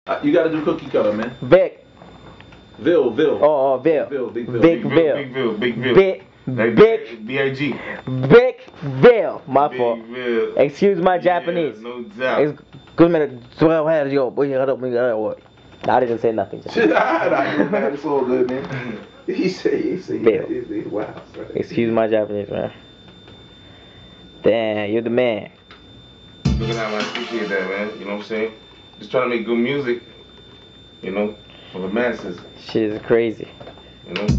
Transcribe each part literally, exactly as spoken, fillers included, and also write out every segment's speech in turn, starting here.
Uh, you gotta do cookie cutter, man. Vic. Vil, Vil. Oh, oh, Vil. Vil, Big Vil. Big Vil. Big Vil. Big Vil. Big. Big. B I G. Big Vil. My Big fault. Vil. Excuse my Yeah, Japanese. no doubt. Good minute. twelve hands, yo. Boy, you up, what? I didn't say nothing. Just. Nah, it's all good, man. He said, he said, Vil. he said, wow. Son. Excuse my Japanese, man. Damn, you're the man. Look at how I appreciate that, man. You know what I'm saying? Just trying to make good music, you know, for the masses. Shit is crazy. You know?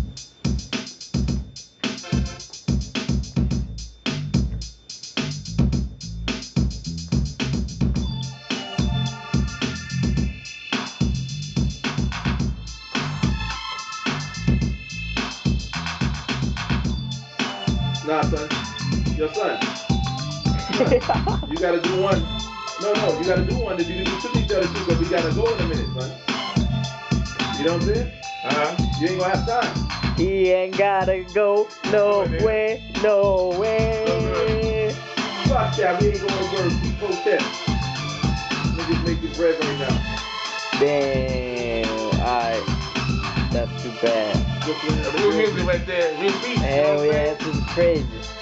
Nah, son. Yo, son. You gotta do one. No, no, you gotta do one that you can do to each other too, but we gotta go in a minute, son. You know what I'm saying? Uh-huh. You ain't gonna have time. He ain't gotta go nowhere, nowhere. Fuck that, we ain't going to work. We protest. Niggas making bread right now. Damn, alright. That's too bad. Real music right there. Real beats. Hell yeah, this is crazy.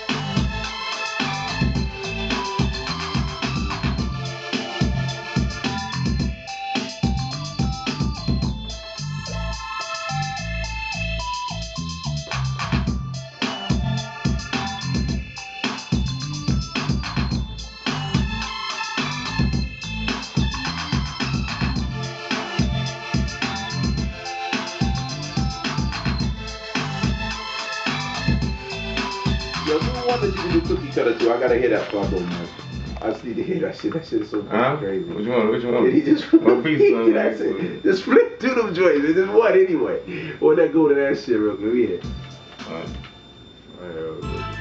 Yo, do one that you can do cookie cutter too. I gotta hear that bundle, man. I just need to hear that shit. That shit is so Huh? crazy. Which one? Which one? Yeah, he just What piece, man? That's it. Just flip through them joints. It's just one anyway. Or that go to that shit real quick. Yeah. Alright. Alright,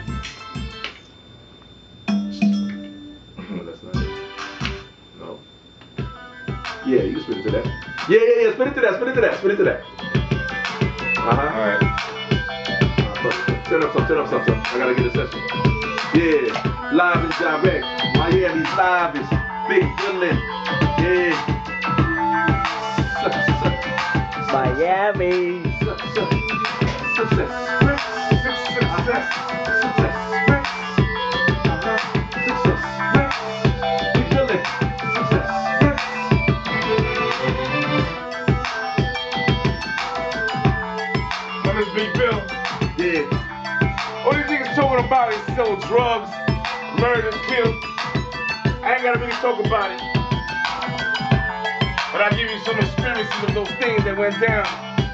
no, that's not it. No. Yeah, you can spit it to that. Yeah, yeah, yeah. Spit it to that. Spit it to that. Spit it to that. Uh huh. Alright. Turn up some, turn up some, some. I gotta get a session. Yeah, live and direct. Miami's live is Big Villain. Yeah. Miami. Success. Success. Success. Success. Success. Big Villain. Success. My name's Big Bill. Yeah. All these niggas talking about is sell drugs, murder, kill. I ain't gotta really talk about it. But I'll give you some experiences of those things that went down.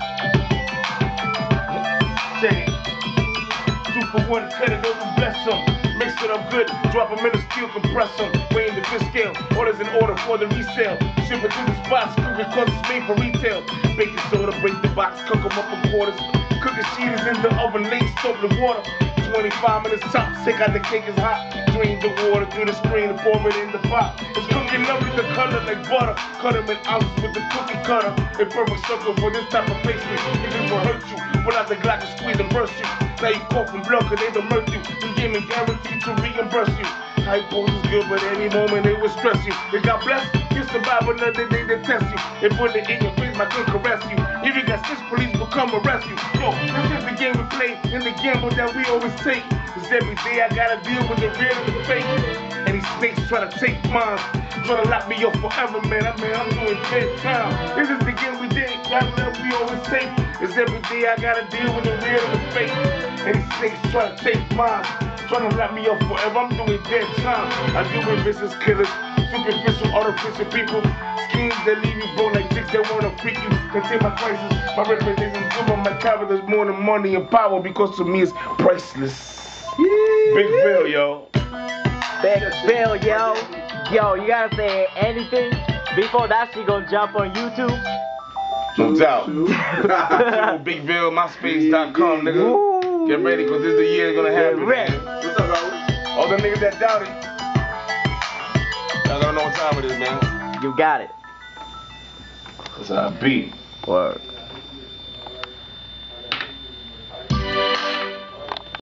Check it. Two for one, cut it open, bless them. Mix it up good, drop them in the steel, compress them. Weighing the fish scale, orders in order for the resale. Ship it to the spots, cook it cause it's made for retail. Baking soda, break the box, cook them up in quarters. Cooking sheet is in the oven, late soap the water. twenty-five minutes top, take out the cake is hot. Drain the water through the screen and pour it in the pot. It's cooking lovely, the color like butter. Cut them in ounces with the cookie cutter. A perfect circle for this type of pastry. Niggas will hurt you, pull out the Glock and squeeze and burst you. Now you cough and blood cause they don't murder you. You give me guaranteed to reimburse you. Hypo is good, but any moment it will stress you. They got blessed, you survive another day to test you. They put it in your face, I can caress you. If you got six police will come arrest you. Yo, this is the game we play, and the gamble that we always take. Cause every day I gotta deal with the real and the fake. And these snakes try to take mine, try to lock me up forever, man. I mean, I'm doing dead time. This is the game we did, that's what we always take. Cause every day I gotta deal with the real and the fake. And these snakes try to take mine, trying to lock me up forever. I'm doing dead time. I deal with vicious killers, superficial, artificial people. Schemes that leave you broke like chicks that wanna freak you. Contain my crisis, my reputation's good, but my character's more than money and power because to me it's priceless. Yeah. Big Bill, yo. Big Bill, yo. Yo, you gotta say anything before that shit gonna jump on YouTube? No doubt. Big Bill, myspace dot com, nigga. Woo. Get ready, cause this is the year it's gonna happen. Man. What's up, Raul? All the niggas that doubt it, y'all gotta know what time it is, man. You got it. That's how I beat. Word.